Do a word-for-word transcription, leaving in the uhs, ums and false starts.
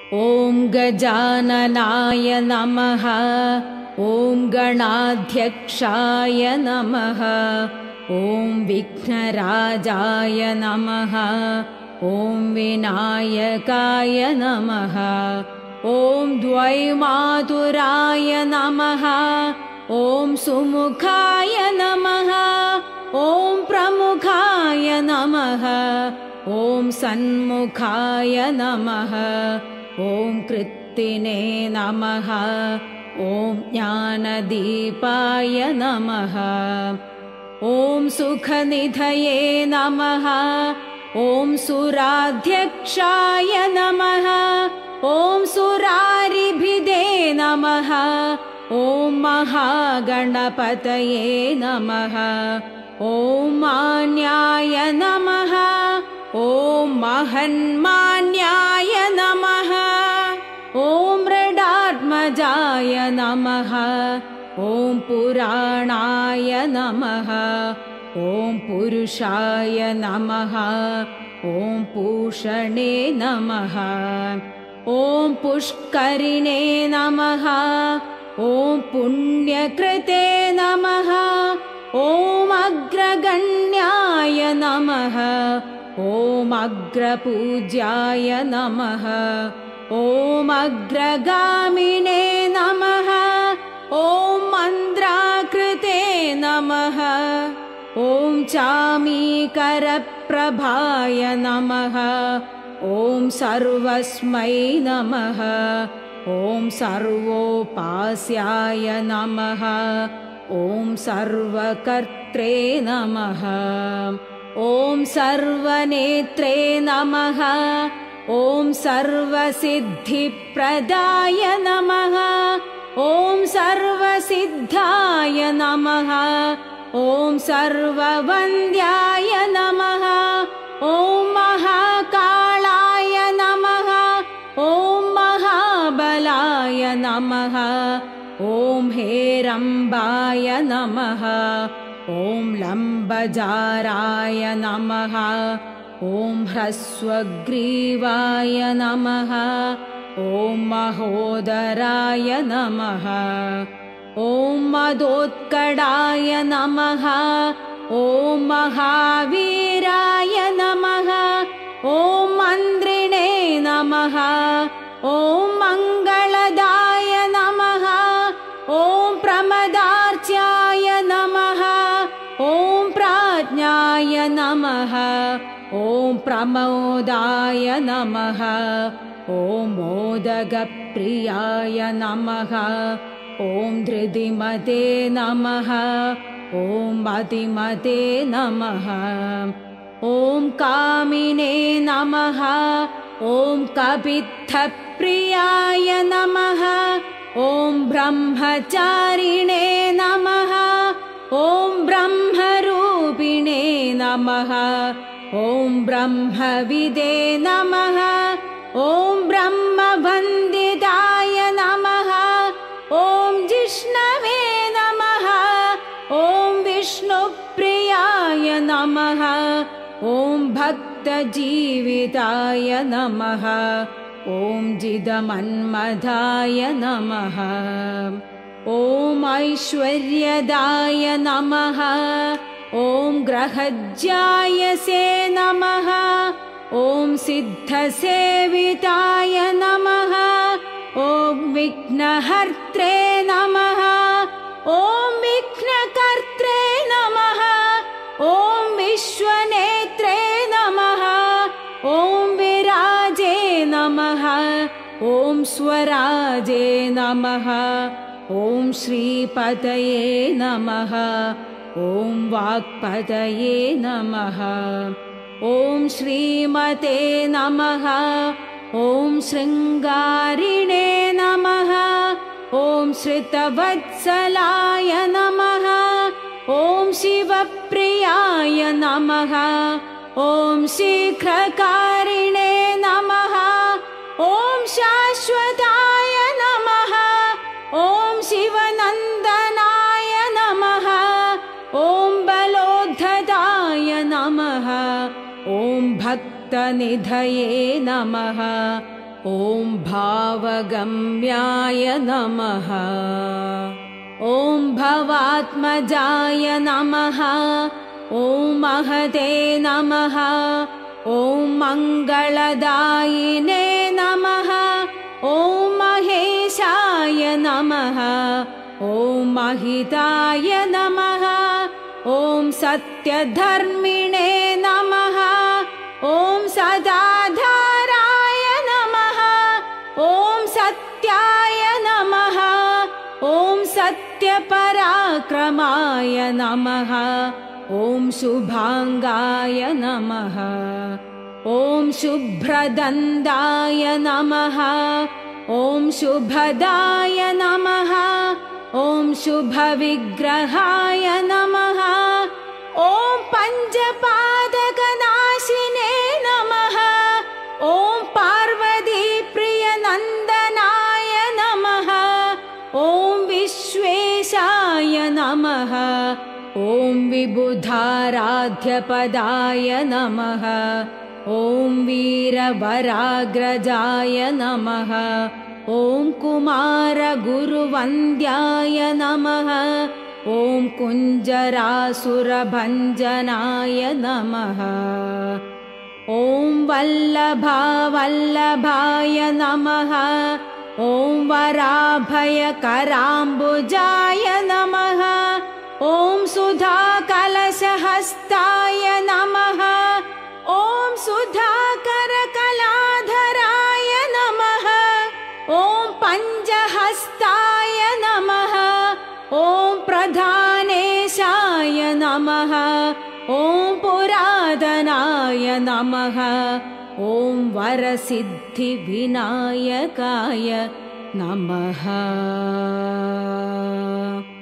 ॐ गजाननाय नमः। ॐ गणाध्यक्षाय नमः। ॐ विघ्नराजाय नमः। ॐ विनायकाय नमः। ॐ द्वैमातुराय नमः। ॐ सुमुखाय नमः। ॐ प्रमुखाय नमः। ॐ सन्मुखाय नमः। ॐ कृत्तिने नमः। ॐ ज्ञानदीपाय नमः। ॐ सुखनिधये नमः। ॐ सुराध्यक्षाय नमः। ॐ सुरारिभिदे नमः। ॐ महागणपतये नमः। ॐ मान्याय नमः। ॐ महन्मान्याय नमः। ॐ मृडात्मजाय नमः। ॐ पुराणाय नमः। ॐ पुरुषाय नमः। ॐ पूषणे नमः। ॐ पुष्करिणे नमः। ॐ पुण्यकृते नमः। ॐ अग्रगण्याय नमः। ॐ अग्रपूज्याय नमः। ॐ अग्रगामिने नमः। ॐ मन्द्राकृते नमः। ॐ चामीकरप्रभाय नमः। ॐ सर्वस्मै नमः। ॐ सर्वोपास्याय नमः। ॐ सर्वकर्त्रे नमः। ॐ सर्वनेत्रे नमः। ॐ सर्वसिद्धिप्रदाय नमः। ॐ सर्वसिद्धाय नमः। ॐ सर्ववन्द्याय नमः। ॐ महाकालाय नमः। ॐ महाबलाय नमः। ॐ हेरम्बाय नमः। ॐ लम्बजाराय नमः। ॐ ह्रस्वग्रीवाय नमः। ॐ महोदराय नमः। ॐ मदोत्कटाय नमः। ॐ महावीराय नमः। ॐ मन्द्रिणे नमः। ॐ मङ्गलदाय नमः। ॐ प्रमदार्च्याय नमः। ॐ प्राज्ञाय नमः। ॐ प्रमोदाय नमः। ॐ मोदकप्रियाय नमः। ॐ धृतिमते नमः। ॐ मतिमते नमः। ॐ कामिने नमः। ॐ कपित्थप्रियाय नमः। ॐ ब्रह्मचारिणे नमः। ॐ ब्रह्मरूपिणे नमः। ॐ ब्रह्मविदे नमः। ॐ ब्रह्मवन्दिताय नमः। ॐ जिष्णवे नमः। ॐ विष्णुप्रियाय नमः। ॐ भक्तजीविताय नमः। ॐ जिदमन्मथाय नमः। ॐ ऐश्वर्यदाय नमः। ॐ ग्रहज्यायसे नमः। ॐ सिद्धसेविताय नमः। ॐ विघ्नहर्त्रे नमः। ॐ विघ्नकर्त्रे नमः। ॐ विश्वनेत्रे नमः। ॐ विराजे नमः। ॐ स्वराजे नमः। ॐ श्रीपतये नमः। ॐ वाक्पतये नमः। ॐ श्रीमते नमः। ॐ शृङ्गारिणे नमः। ॐ श्रितवत्सलाय नमः। ॐ शिवप्रियाय नमः। ॐ शीघ्रकारिणे नमः। ॐ शाश्वताय नमः। ॐ शिवनन्दनाय नमः। ॐ बलोद्धताय नमः। ॐ भक्तनिधये नमः। ॐ भावगम्याय नमः। ॐ भवात्मजाय नमः। ॐ महते नमः। ॐ मङ्गलदायिने नमः। ॐ महेशाय नमः। ॐ महिताय नमः। ॐ सत्यधर्मिणे नमः। ॐ सदाधाराय नमः। ॐ सत्याय नमः। ॐ सत्यपराक्रमाय नमः। ॐ शुभाङ्गाय नमः। ॐ शुभ्रदन्दाय नमः। ॐ शुभदाय नमः। ॐ शुभविग्रहाय नमः। ॐ पञ्चपादकनाशिने नमः। ॐ पार्वतीप्रियनन्दनाय नमः। ॐ विश्वेशाय नमः। ॐ विबुधाराध्यपदाय नमः। ॐ वीरवराग्रजाय नमः। ॐ कुमारगुरुवन्द्याय नमः। ॐ कुञ्जरासुरभञ्जनाय नमः। ॐ वल्लभावल्लभाय नमः। ॐ वराभयकराम्बुजाय नमः। ॐ सुधाकलशहस्ताय नमः। ॐ सुधाकरकलाधराय नमः। ॐ पञ्चहस्ताय नमः। ॐ प्रधानेशाय नमः। ॐ पुरातनाय नमः। ॐ वरसिद्धिविनायकाय नमः।